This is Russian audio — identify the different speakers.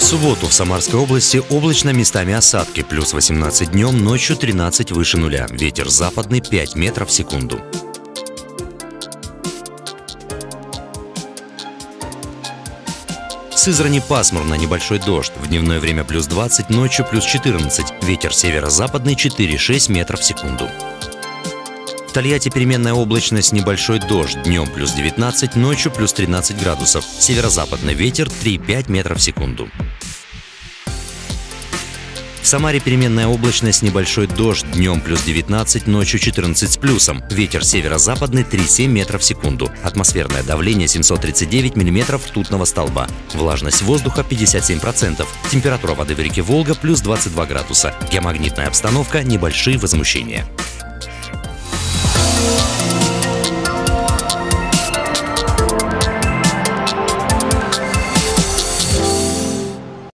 Speaker 1: субботу в Самарской области облачно, местами осадки, плюс 18 днем, ночью 13 выше нуля. Ветер западный 5 метров в секунду. В Сызрани пасмурно, небольшой дождь. В дневное время плюс 20, ночью плюс 14. Ветер северо-западный 4-6 метров в секунду. В Тольятти переменная облачность, небольшой дождь. Днем плюс 19, ночью плюс 13 градусов. Северо-западный ветер 3-5 метров в секунду. В Самаре переменная облачность, небольшой дождь. Днем плюс 19, ночью 14 с плюсом. Ветер северо-западный 3-7 метров в секунду. Атмосферное давление 739 миллиметров ртутного столба. Влажность воздуха 57%. Температура воды в реке Волга плюс 22 градуса. Геомагнитная обстановка, небольшие возмущения.